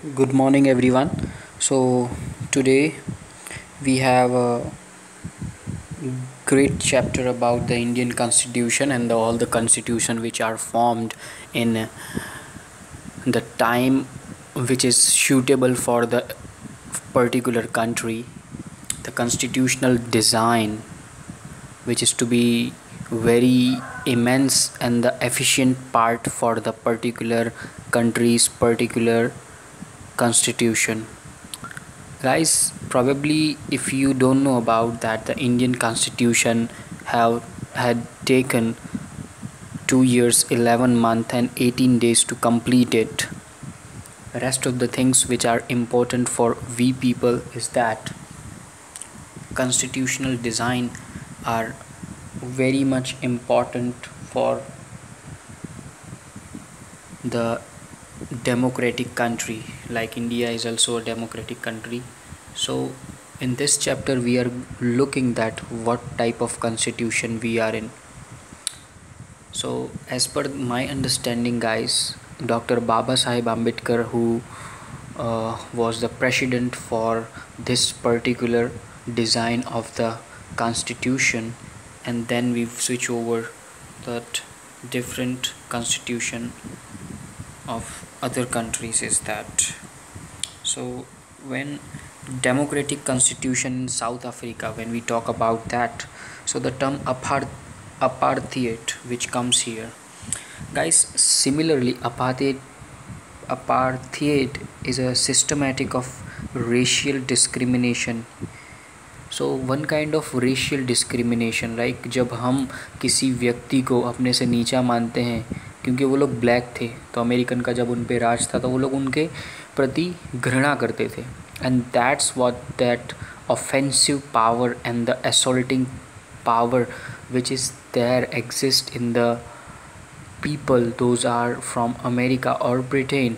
Good morning, everyone. So, today we have a great chapter about the Indian Constitution and all the constitution which are formed in the time which is suitable for the particular country. The constitutional design, which is to be very immense and the efficient part for the particular country's particular constitution. Guys, probably if you don't know about that, the Indian Constitution have had taken 2 years, 11 months and 18 days to complete it. Rest of the things which are important for we people is that constitutional design are very much important for the democratic country, like India is also a democratic country. So in this chapter we are looking at what type of constitution we are in. So as per my understanding, guys, Dr. Baba Sahib Ambedkar, who was the president for this particular design of the constitution, and then we switch over that different constitution of other countries is that. So when democratic constitution in South Africa, when we talk about that, so the term apartheid which comes here, guys, similarly apartheid is a systematic of racial discrimination. So one kind of racial discrimination, like जब हम किसी व्यक्ति को अपने से नीचा मानते हैं क्योंकि वो लोग ब्लैक थे, तो अमेरिकन का जब उन पे राज था तो वो लोग उनके प्रति घृणा करते थे. And that's what that offensive power and the assaulting power which is there exist in the people those are from America or Britain,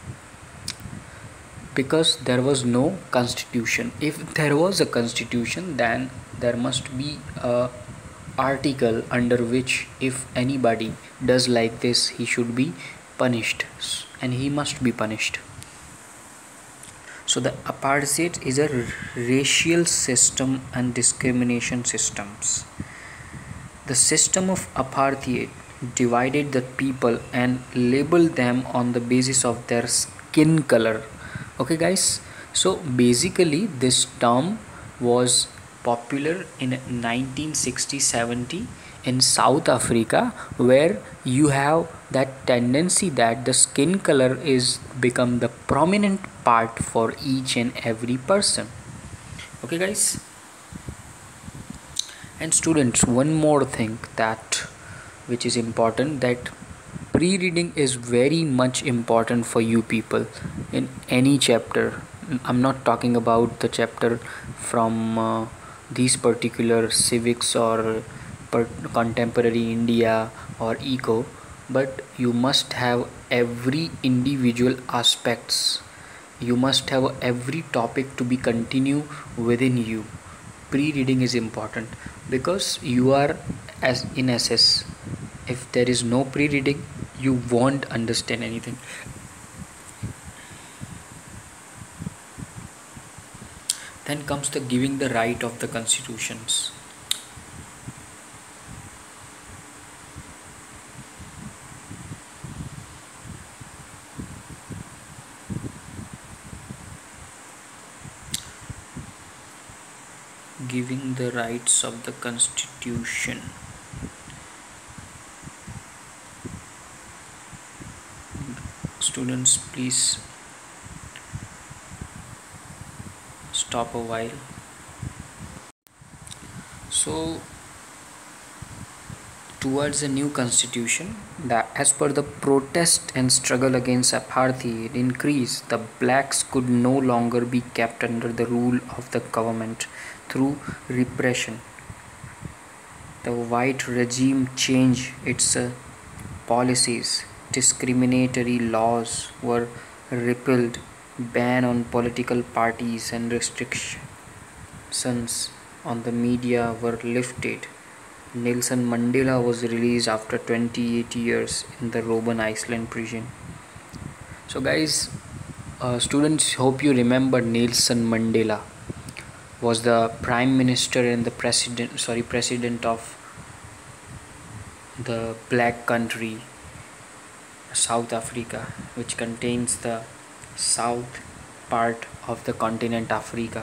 because there was no constitution. If there was a constitution, then there must be a article under which if anybody does like this, he should be punished, and he must be punished. So the apartheid is a racial system and discrimination systems. The system of apartheid divided the people and labeled them on the basis of their skin color. Okay, guys, so basically this term was popular in 1960-70 in South Africa, where you have that tendency that the skin color is become the prominent part for each and every person. Okay, guys, and students, one more thing that which is important, that pre-reading is very much important for you people in any chapter. I'm not talking about the chapter from these particular civics or contemporary India or eco, but you must have every individual aspects. You must have every topic to be continue within you. Pre-reading is important because you are as in SS. If there is no pre-reading, you won't understand anything. Then comes the giving the right of the constitutions. Giving the rights of the constitution. Students, please stop a while. So towards a new constitution, that as per the protest and struggle against apartheid increase, the blacks could no longer be kept under the rule of the government through repression. The white regime changed its policies. Discriminatory laws were repealed, ban on political parties and restrictions on the media were lifted. Nelson Mandela was released after 28 years in the Robben Island prison. So guys, Students, hope you remember Nelson Mandela was the prime minister and the president of the black country South Africa, which contains the south part of the continent Africa.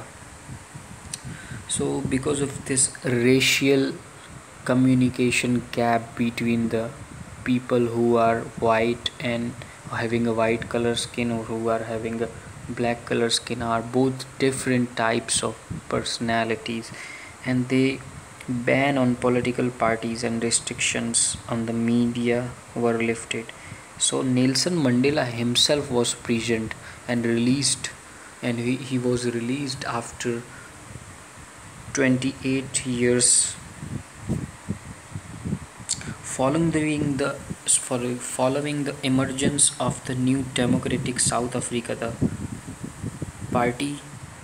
So because of this racial communication gap between the people who are white and having a white color skin, or who are having a black color skin, are both different types of personalities, and they ban on political parties and restrictions on the media were lifted. So Nelson Mandela himself was present and released, and he was released after 28 years following the emergence of the new democratic South Africa, the party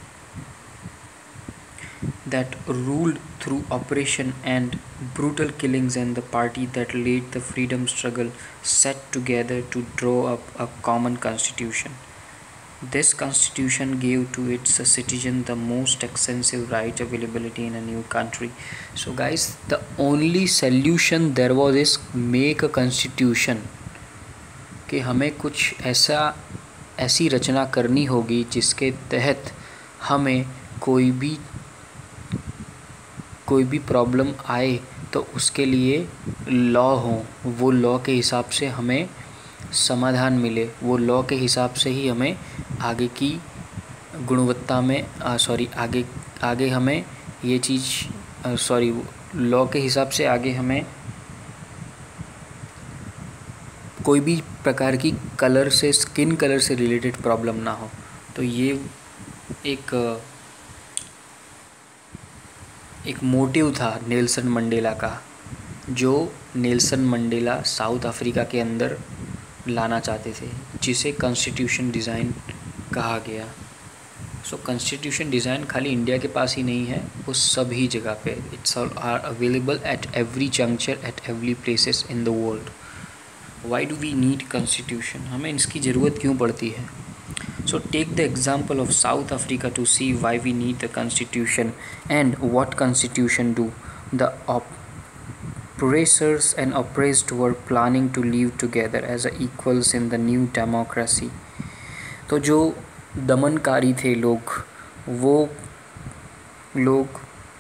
that ruled through oppression and brutal killings, and the party that led the freedom struggle set together to draw up a common constitution. This constitution gave to its citizens the most extensive right availability in a new country. So guys, the only solution there was is make a constitution, कि हमें कुछ ऐसी रचना करनी होगी जिसके तहत हमें कोई भी प्रॉब्लम आए तो उसके लिए लॉ हो, वो लॉ के हिसाब से हमें समाधान मिले, वो लॉ के हिसाब से ही हमें आगे की गुणवत्ता में आगे हमें ये चीज़ लॉ के हिसाब से आगे हमें कोई भी प्रकार की स्किन कलर से रिलेटेड प्रॉब्लम ना हो। तो ये एक मोटिव था नेल्सन मंडेला का, जो नेल्सन मंडेला साउथ अफ्रीका के अंदर लाना चाहते थे, जिसे कॉन्स्टिट्यूशन डिज़ाइन कहा गया। सो कॉन्स्टिट्यूशन डिज़ाइन खाली इंडिया के पास ही नहीं है, वो सभी जगह पे it's are available at every juncture at every places in the world. Why do we need constitution, हमें इसकी ज़रूरत क्यों पड़ती है? So take the example of South Africa to see why we need the constitution and what constitution do. The oppressors and oppressed were planning to live together as equals in the new democracy। तो जो दमनकारी थे लोग, वो लोग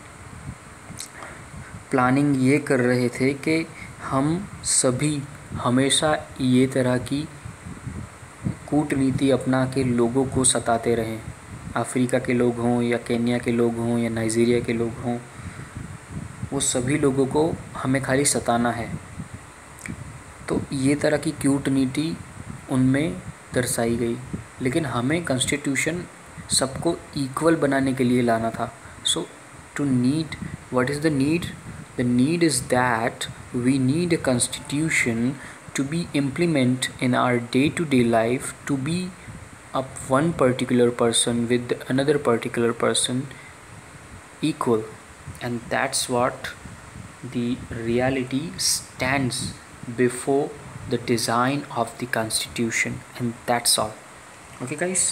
planning ये कर रहे थे कि हम सभी हमेशा ये तरह की कूटनीति अपना के लोगों को सताते रहें, अफ्रीका के लोग हों या केन्या के लोग हों या नाइजीरिया के लोग हों, वो सभी लोगों को हमें खाली सताना है। तो ये तरह की कूटनीति उनमें दर्शाई गई, लेकिन हमें कॉन्स्टिट्यूशन सबको इक्वल बनाने के लिए लाना था। So to need, what is the need? The need is that we need a constitution to be implement in our day-to-day life, to be of one particular person with another particular person equal, and that's what the reality stands before the design of the constitution, and that's all. Okay guys,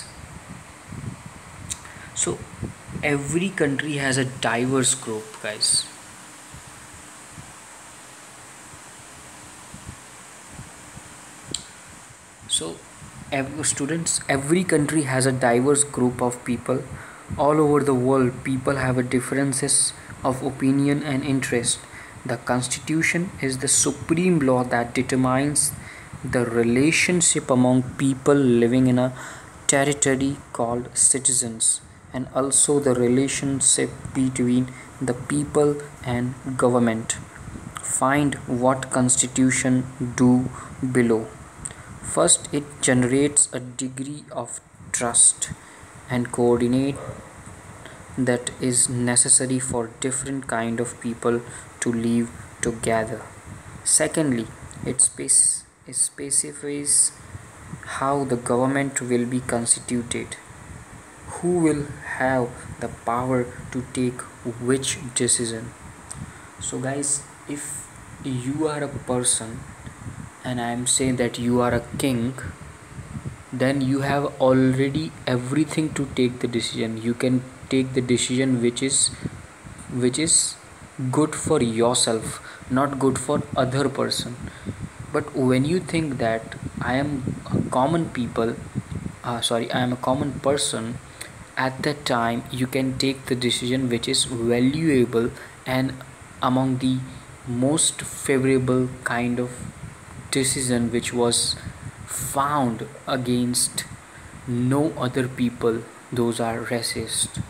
so every country has a diverse group, guys. So students, every country has a diverse group of people. All over the world, people have a differences of opinion and interest. The constitution is the supreme law that determines the relationship among people living in a territory called citizens, and also the relationship between the people and government. Find what constitution do below. First, it generates a degree of trust and coordinate that is necessary for different kind of people to live together. Secondly, it specifies how the government will be constituted, who will have the power to take which decision. So guys, if you are a person and I am saying that you are a king, then you have already everything to take the decision. You can take the decision which is good for yourself, not good for other person. But when you think that I am a common people, I am a common person, at that time you can take the decision which is valuable and among the most favorable kind of decision which was found against no other people. Those are racist.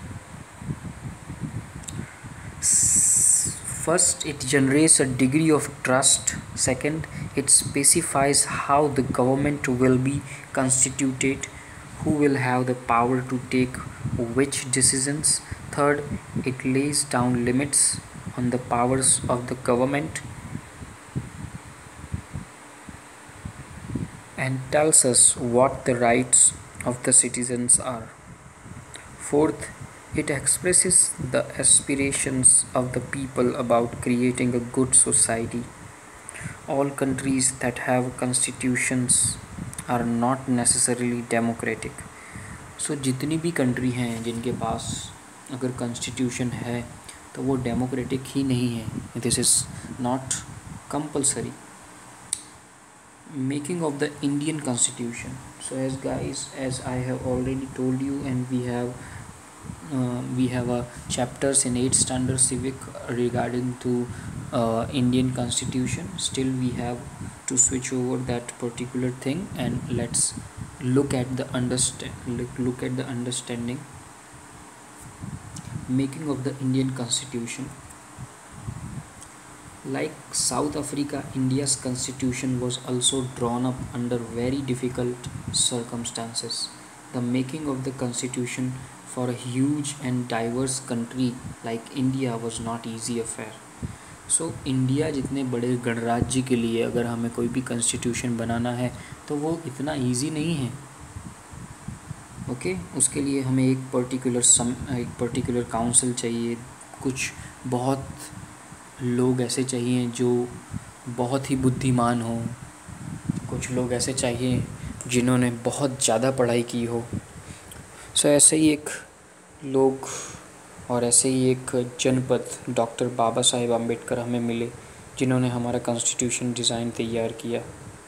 First, it generates a degree of trust. Second, it specifies how the government will be constituted, who will have the power to take which decisions. Third, it lays down limits on the powers of the government and tells us what the rights of the citizens are. Fourth, it expresses the aspirations of the people about creating a good society. All countries that have constitutions are not necessarily democratic. So जितनी भी country हैं जिनके पास अगर constitution है तो वो democratic ही नहीं है. This is not compulsory. Making of the Indian Constitution. So as guys, as I have already told you, and we have a chapters in 8th standard civic regarding to Indian Constitution. Still we have to switch over that particular thing, and let's look at the understanding. Making of the Indian Constitution. Like South Africa, India's constitution was also drawn up under very difficult circumstances. The making of the constitution for a huge and diverse country like India was not easy affair. So India जितने बड़े गणराज्य के लिए अगर हमें कोई भी constitution बनाना है तो वो इतना इजी नहीं है. ओके उसके लिए हमें एक पर्टिकुलर काउंसिल चाहिए. कुछ बहुत लोग ऐसे चाहिए जो बहुत ही बुद्धिमान हो. कुछ लोग ऐसे चाहिए जिन्होंने बहुत ज़्यादा पढ़ाई की हो. सो ऐसे ही एक लोग और ऐसे ही एक जनपद डॉक्टर बाबा साहेब आम्बेडकर हमें मिले जिन्होंने हमारा कॉन्स्टिट्यूशन डिज़ाइन तैयार किया.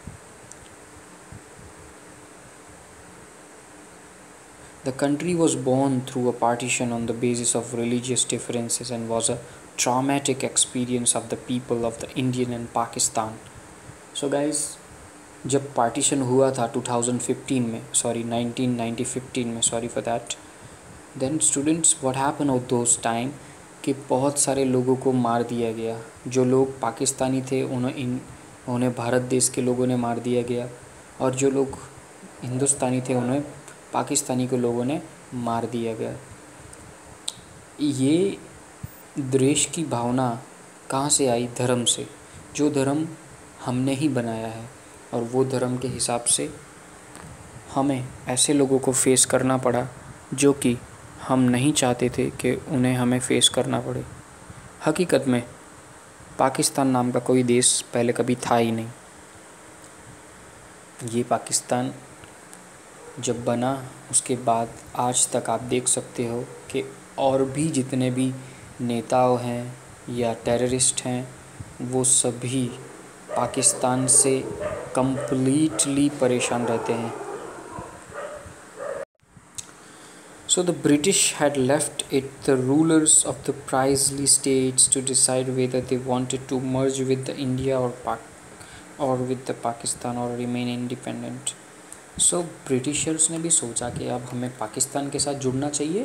The country was born through a partition on the basis of religious differences and was a traumatic experience of the people of the Indian and Pakistan. So guys, जब partition हुआ था 2015 में 1915 में sorry for that. Then students what happen of those time कि बहुत सारे लोगों को मार दिया गया. जो लोग पाकिस्तानी थे उन्हें भारत देश के लोगों ने मार दिया गया, और जो लोग हिंदुस्तानी थे उन्हें पाकिस्तानी के लोगों ने मार दिया गया. ये देश की भावना कहाँ से आई? धर्म से. जो धर्म हमने ही बनाया है, और वो धर्म के हिसाब से हमें ऐसे लोगों को फेस करना पड़ा जो कि हम नहीं चाहते थे कि उन्हें हमें फेस करना पड़े. हकीकत में पाकिस्तान नाम का कोई देश पहले कभी था ही नहीं. ये पाकिस्तान जब बना उसके बाद आज तक आप देख सकते हो कि और भी जितने भी नेताओं हैं या टेररिस्ट हैं वो सभी पाकिस्तान से कंप्लीटली परेशान रहते हैं. So the British had left it the rulers of the princely states to decide whether they wanted to merge with the India or with the Pakistan or remain independent. So Britishers ने भी सोचा कि अब हमें पाकिस्तान के साथ जुड़ना चाहिए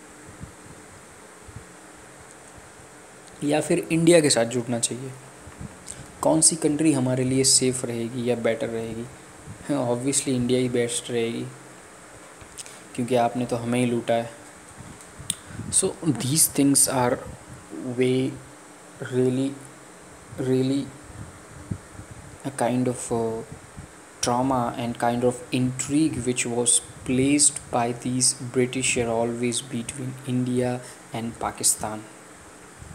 या फिर इंडिया के साथ जुड़ना चाहिए. कौन सी कंट्री हमारे लिए सेफ़ रहेगी या बेटर रहेगी? ऑब्वियसली इंडिया ही बेस्ट रहेगी, क्योंकि आपने तो हमें ही लूटा है. So these things are way really a kind of trauma and kind of intrigue which was placed by these British are always between India and Pakistan.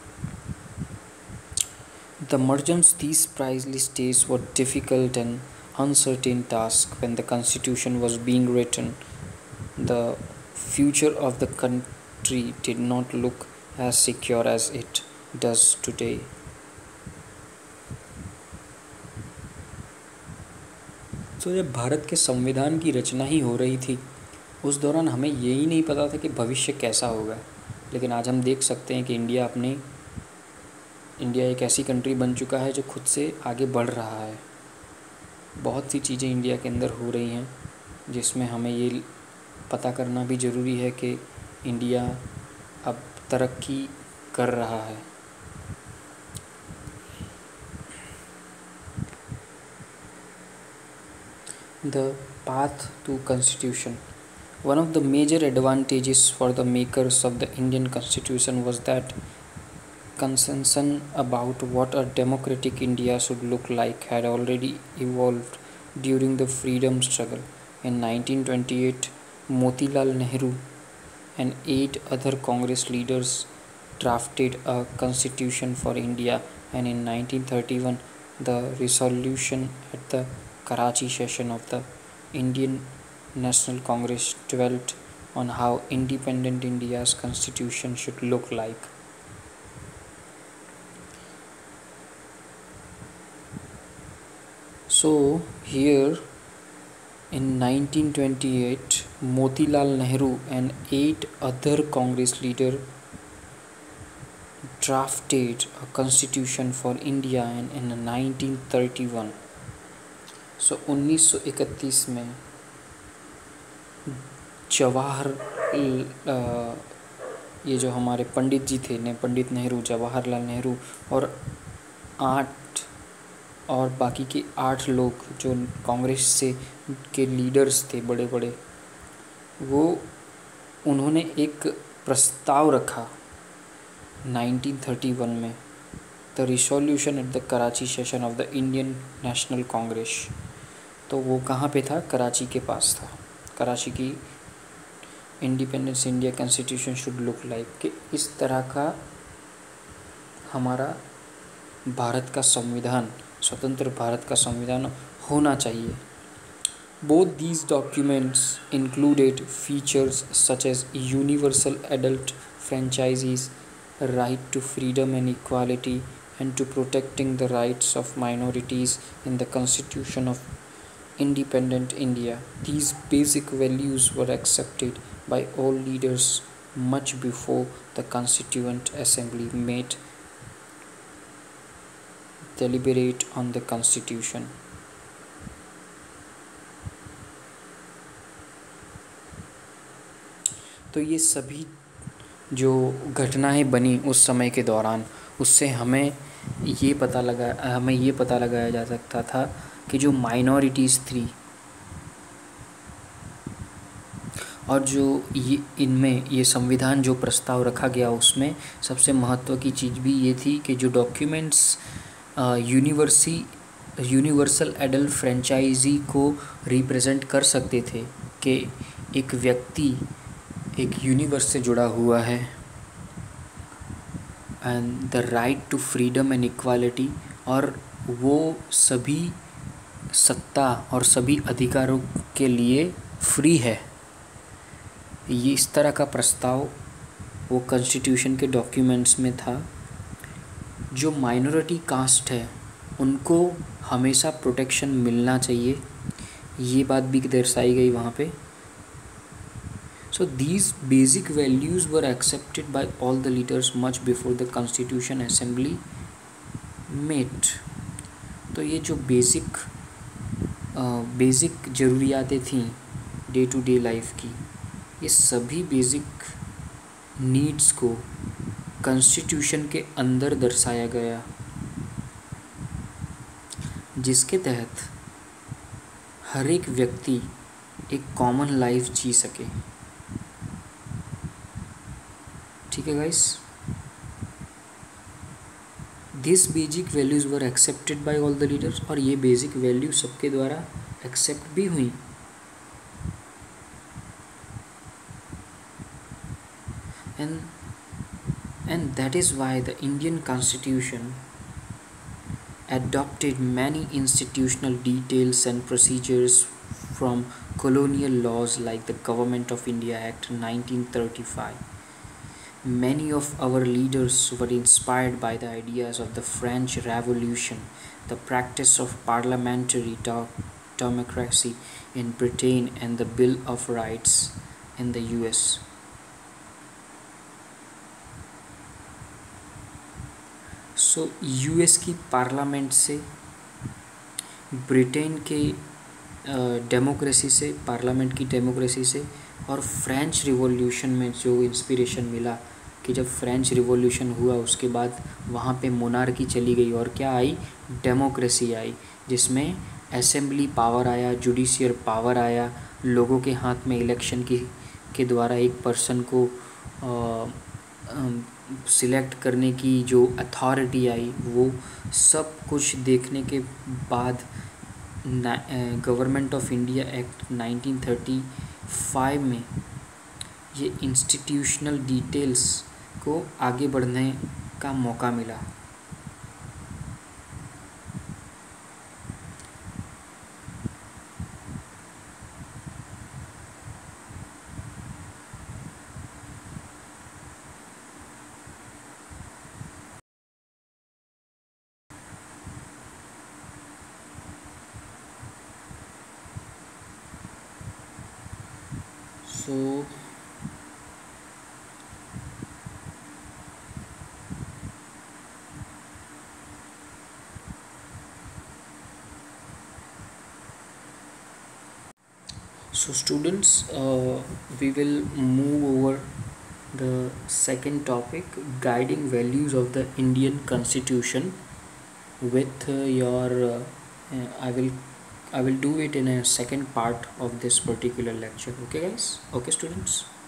The mergence these princely states were difficult and uncertain task when the constitution was being written. The future of the country did not look as secure as it does today. तो जब भारत के संविधान की रचना ही हो रही थी, उस दौरान हमें यही नहीं पता था कि भविष्य कैसा होगा। लेकिन आज हम देख सकते हैं कि इंडिया एक ऐसी कंट्री बन चुका है जो खुद से आगे बढ़ रहा है। बहुत सी चीज़ें इंडिया के अंदर हो रही हैं जिसमें हमें ये पता करना भी ज़रूरी है कि इंडिया अब तरक्की कर रहा है। The path to constitution. One of the major advantages for the makers of the Indian constitution was that consensus about what a democratic India should look like had already evolved during the freedom struggle. In 1928, Motilal Nehru and 8 other Congress leaders drafted a constitution for India, and in 1931, the resolution at the Karachi session of the Indian National Congress dwelt on how independent India's constitution should look like. So here in 1928, Motilal Nehru and 8 other Congress leaders drafted a constitution for India, and in 1931, so 1931 में जवाहर ये जो हमारे पंडित जी थे पंडित नेहरू, जवाहरलाल नेहरू और 8 और बाकी के 8 लोग जो कांग्रेस से के लीडर्स थे बड़े बड़े, वो उन्होंने एक प्रस्ताव रखा 1931 में, the resolution at the Karachi session of the Indian National Congress. तो वो कहाँ पे था? कराची के पास था। कराची की independence India constitution should look like कि इस तरह का हमारा भारत का संविधान, स्वतंत्र भारत का संविधान होना चाहिए। Both these documents included features such as universal adult franchises, right to freedom and equality, and to protecting the rights of minorities in the Constitution of Independent India. These basic values were accepted by all leaders much before the Constituent Assembly made deliberate on the Constitution. तो ये सभी जो घटनाएं बनी उस समय के दौरान, उससे हमें ये पता लगाया जा सकता था कि जो माइनॉरिटीज़ थी और जो ये संविधान जो प्रस्ताव रखा गया, उसमें सबसे महत्व की चीज़ भी ये थी कि जो डॉक्यूमेंट्स यूनिवर्सल एडल्ट फ्रेंचाइजी को रिप्रेजेंट कर सकते थे कि एक व्यक्ति एक यूनिवर्स से जुड़ा हुआ है, and the right to freedom and equality, और वो सभी सत्ता और सभी अधिकारों के लिए फ्री है। ये इस तरह का प्रस्ताव वो कॉन्स्टिट्यूशन के डॉक्यूमेंट्स में था। जो माइनॉरिटी कास्ट है उनको हमेशा प्रोटेक्शन मिलना चाहिए, ये बात भी दर्शाई गई वहाँ पे। So these basic values were accepted by all the leaders much before the Constitution Assembly met. तो ये जो बेसिक ज़रूरियातें थीं डे टू डे लाइफ की, ये सभी बेसिक नीड्स को कॉन्स्टिट्यूशन के अंदर दर्शाया गया, जिसके तहत हर एक व्यक्ति एक कॉमन लाइफ जी सके। ठीक है guys, this basic values were accepted by all the leaders, और ये बेसिक वैल्यू सबके द्वारा एक्सेप्ट भी हुई। And that is why the Indian constitution adopted many institutional details and procedures from colonial laws like the Government of India Act 1935. Many of our leaders were inspired by the ideas of the French Revolution, the practice of parliamentary democracy in Britain, and the Bill of Rights in the US. सो US की parliament से, Britain के democracy से, parliament की democracy से, और French revolution में जो इंस्पिरेशन मिला कि जब फ्रेंच रिवॉल्यूशन हुआ उसके बाद वहाँ पे मोनार्की चली गई और क्या आई, डेमोक्रेसी आई, जिसमें असेंबली पावर आया, जुडिशियल पावर आया, लोगों के हाथ में इलेक्शन की के द्वारा एक पर्सन को सिलेक्ट करने की जो अथॉरिटी आई, वो सब कुछ देखने के बाद गवर्नमेंट ऑफ इंडिया एक्ट 1935 में ये इंस्टीट्यूशनल डिटेल्स को आगे बढ़ने का मौका मिला. So students, we will move over the second topic, guiding values of the Indian Constitution, with your I will do it in a second part of this particular lecture. Okay guys, okay students.